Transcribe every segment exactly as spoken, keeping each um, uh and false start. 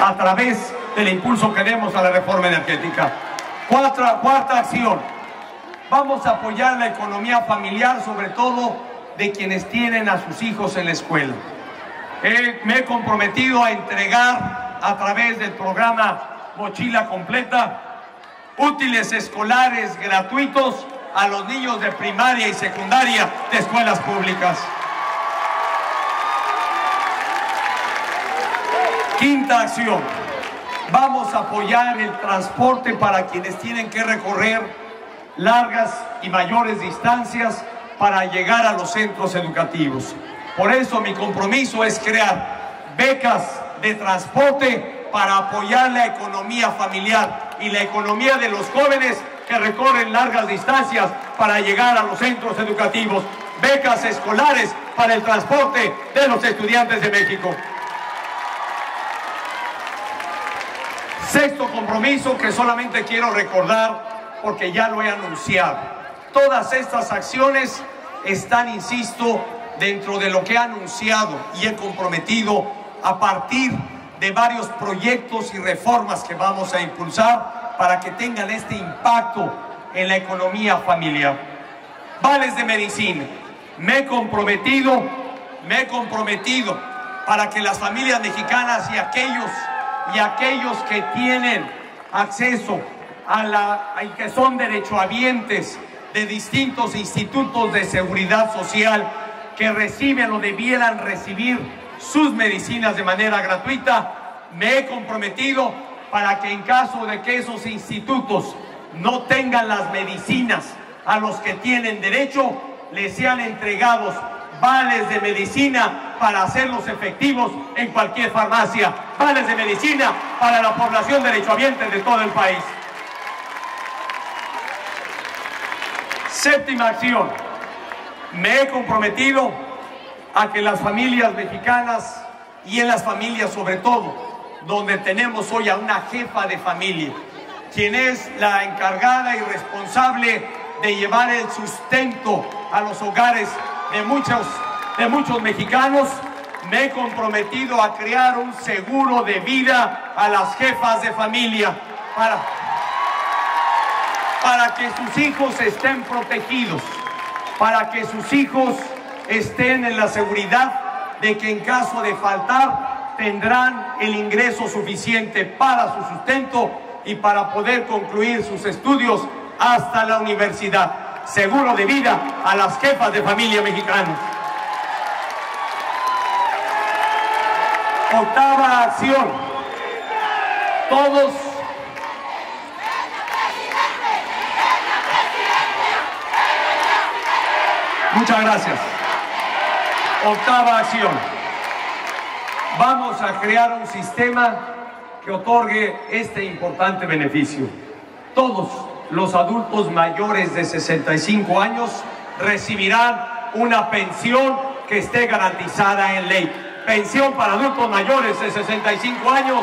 a través del impulso que demos a la reforma energética. Cuarta, cuarta acción, vamos a apoyar la economía familiar, sobre todo de quienes tienen a sus hijos en la escuela. Eh, me he comprometido a entregar a través del programa Mochila Completa útiles escolares gratuitos a los niños de primaria y secundaria de escuelas públicas. Quinta acción, vamos a apoyar el transporte para quienes tienen que recorrer largas y mayores distancias para llegar a los centros educativos. Por eso mi compromiso es crear becas de transporte para apoyar la economía familiar y la economía de los jóvenes que recorren largas distancias para llegar a los centros educativos. Becas escolares para el transporte de los estudiantes de México. Sexto compromiso que solamente quiero recordar porque ya lo he anunciado. Todas estas acciones están, insisto, dentro de lo que he anunciado y he comprometido a partir de varios proyectos y reformas que vamos a impulsar para que tengan este impacto en la economía familiar. Vales de medicina. Me he comprometido, me he comprometido para que las familias mexicanas y aquellos y aquellos que tienen acceso a la y que son derechohabientes de distintos institutos de seguridad social que reciben o debieran recibir sus medicinas de manera gratuita, me he comprometido para que en caso de que esos institutos no tengan las medicinas a los que tienen derecho, les sean entregados vales de medicina para hacerlos efectivos en cualquier farmacia. Vales de medicina para la población derechohabiente de todo el país. Séptima acción. Me he comprometido a que las familias mexicanas y en las familias sobre todo, donde tenemos hoy a una jefa de familia, quien es la encargada y responsable de llevar el sustento a los hogares de muchos, de muchos mexicanos, me he comprometido a crear un seguro de vida a las jefas de familia para, para que sus hijos estén protegidos, para que sus hijos estén en la seguridad de que en caso de faltar tendrán el ingreso suficiente para su sustento y para poder concluir sus estudios hasta la universidad. Seguro de vida a las jefas de familia mexicanas. Octava acción. Todos Muchas gracias. Octava acción. Vamos a crear un sistema que otorgue este importante beneficio. Todos los adultos mayores de sesenta y cinco años recibirán una pensión que esté garantizada en ley. Pensión para adultos mayores de sesenta y cinco años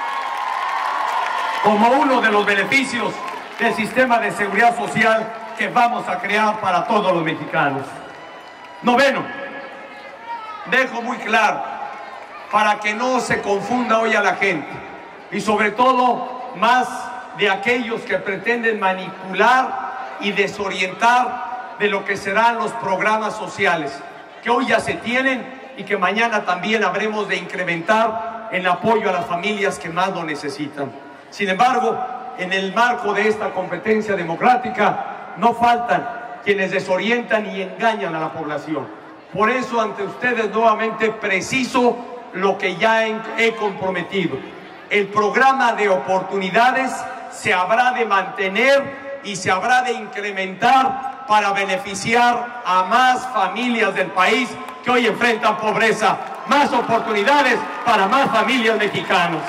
como uno de los beneficios del sistema de seguridad social que vamos a crear para todos los mexicanos. Noveno, dejo muy claro para que no se confunda hoy a la gente y sobre todo más de aquellos que pretenden manipular y desorientar de lo que serán los programas sociales que hoy ya se tienen y que mañana también habremos de incrementar en apoyo a las familias que más lo necesitan. Sin embargo, en el marco de esta competencia democrática no faltan quienes desorientan y engañan a la población. Por eso ante ustedes nuevamente preciso lo que ya he comprometido. El programa de oportunidades se habrá de mantener y se habrá de incrementar para beneficiar a más familias del país que hoy enfrentan pobreza. Más oportunidades para más familias mexicanas.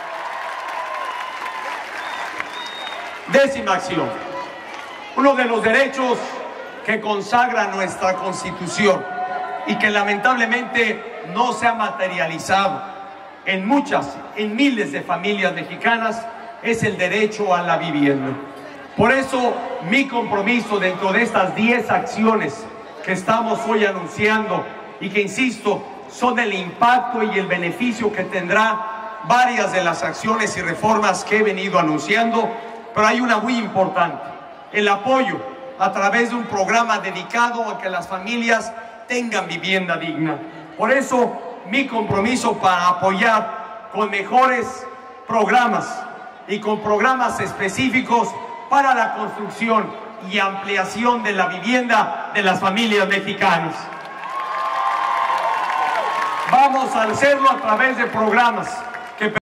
Décima acción. Uno de los derechos que consagra nuestra Constitución y que lamentablemente no se ha materializado en muchas, en miles de familias mexicanas es el derecho a la vivienda. Por eso mi compromiso dentro de estas diez acciones que estamos hoy anunciando y que insisto son el impacto y el beneficio que tendrá varias de las acciones y reformas que he venido anunciando, pero hay una muy importante: el apoyo a través de un programa dedicado a que las familias tengan vivienda digna. Por eso, mi compromiso para apoyar con mejores programas y con programas específicos para la construcción y ampliación de la vivienda de las familias mexicanas. Vamos a hacerlo a través de programas